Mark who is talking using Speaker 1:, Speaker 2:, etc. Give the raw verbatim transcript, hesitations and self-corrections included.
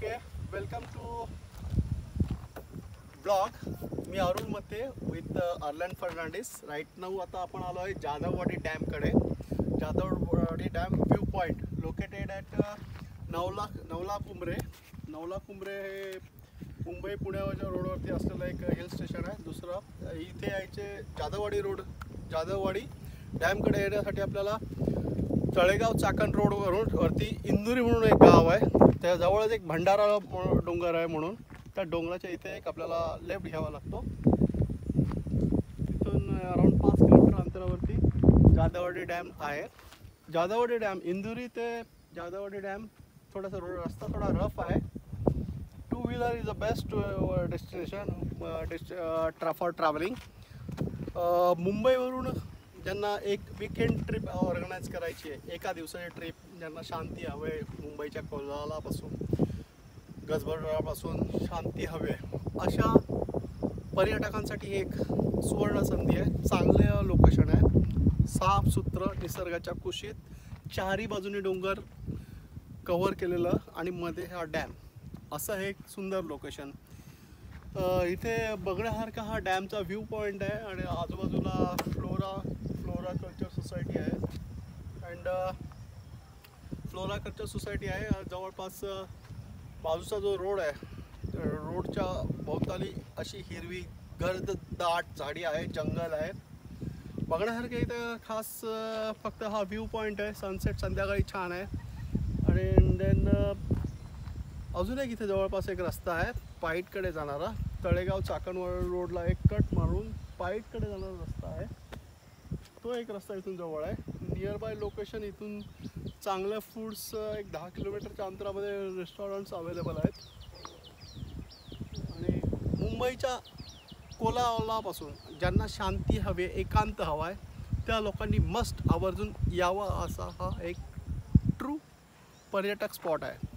Speaker 1: Okay, welcome to blog. मी Arun Mate with Arland Fernandes. Right now आता आपण आलो आहे जाधववाडी डॅमकडे. Jadhavwadi dam view point located at Navla Navla Kumbhare. Navla Kumbhare हे मुंबई पुण्याच्या रोडवरती असलेलं एक हिल स्टेशन आहे. दुसरं इथे यायचे जाधववाडी रोड. जाधववाडी डॅमकडे येण्यासाठी आपल्याला तळेगाव चाकण रोडवरून वरती इंदुरी म्हणून एक गाव आहे, त्या जवळच एक भंडारा डोंगर आहे. म्हणून त्या डोंगराच्या इथे एक आपल्याला लेफ्ट घ्यावा लागतो. तिथून अराउंड पाच किलोमीटर अंतरावरती जाधववाडी डॅम आहे. जाधववाडी डॅम इंदुरी ते जाधववाडी डॅम थोडासा रोड रस्ता थोडा रफ आहे. Two wheeler is the best destination for travelling. मुंबईवरून ज्यांना एक वीकेंड ट्रिप ऑर्गनाईज करायची आहे, एका दिवसाची ट्रिप, ज्यांना शांती हवे, मुंबईच्या कोलालापासून गजबजापासून शांती हवे, अशा पर्यटकांसाठी एक सुवर्ण संधी आहे. चांगलं लोकेशन आहे, साफसुथरं, निसर्गाच्या कुशीत, चारी बाजूनी डोंगर कव्हर केलेलं आणि मध्ये हा डॅम, असं हे एक सुंदर लोकेशन. इथे बघण्यासारखा हा डॅमचा व्ह्यू पॉईंट आहे आणि आजूबाजूला फ्लोरा फ्लोरा कल्चर सोसायटी आहे. अँड फ्लोरा कल्चर सोसायटी आहे. जवळपास बाजूचा जो रोड आहे, रोडच्या भोवताली अशी हिरवी गर्द दाट झाडी आहे, जंगल आहे. बघण्यासारखं इथं खास फक्त हा व्ह्यू पॉईंट आहे. सनसेट संध्याकाळी छान आहे. आणि देन अजून एक इथे जवळपास एक रस्ता आहे पाईटकडे जाणारा. तळेगाव चाकण रोडला एक कट मारून पाईटकडे जाणारा रस्ता आहे. तो एक रस्ता इथून जवळ आहे. नियर बाय लोकेशन इथून चांगल्या फूड्स एक दहा किलोमीटरच्या अंतरामध्ये रेस्टॉरंट्स अवेलेबल आहेत. आणि मुंबईच्या कोलाहलापासून ज्यांना शांती हवे, एकांत हवा आहे, त्या लोकांनी मस्ट आवर्जून यावं असा हा एक ट्रू पर्यटक स्पॉट आहे.